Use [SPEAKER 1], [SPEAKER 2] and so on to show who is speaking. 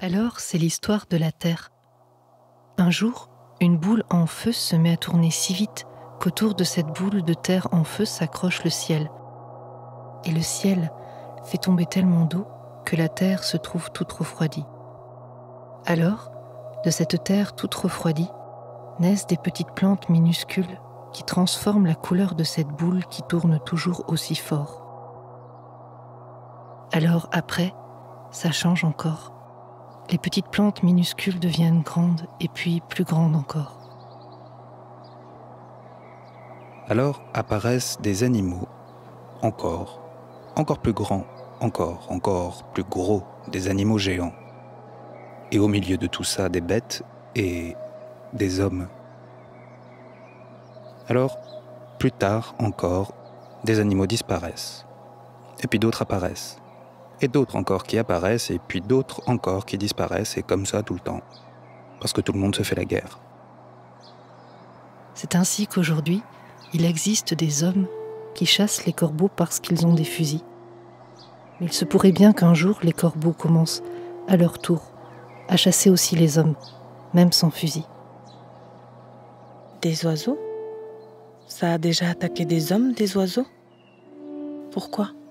[SPEAKER 1] Alors, c'est l'histoire de la Terre. Un jour, une boule en feu se met à tourner si vite qu'autour de cette boule de terre en feu s'accroche le ciel. Et le ciel fait tomber tellement d'eau que la terre se trouve toute refroidie. Alors, de cette terre toute refroidie, naissent des petites plantes minuscules qui transforment la couleur de cette boule qui tourne toujours aussi fort. Alors après, ça change encore. Les petites plantes minuscules deviennent grandes et puis plus grandes encore.
[SPEAKER 2] Alors apparaissent des animaux, encore plus grands, encore plus gros, des animaux géants. Et au milieu de tout ça, des bêtes et des hommes. Alors, plus tard encore, des animaux disparaissent. Et puis d'autres apparaissent. Et d'autres encore qui apparaissent, et puis d'autres encore qui disparaissent, et comme ça tout le temps. Parce que tout le monde se fait la guerre.
[SPEAKER 1] C'est ainsi qu'aujourd'hui, il existe des hommes qui chassent les corbeaux parce qu'ils ont des fusils. Mais il se pourrait bien qu'un jour, les corbeaux commencent, à leur tour, à chasser aussi les hommes, même sans fusil.
[SPEAKER 3] Des oiseaux? Ça a déjà attaqué des hommes, des oiseaux? Pourquoi?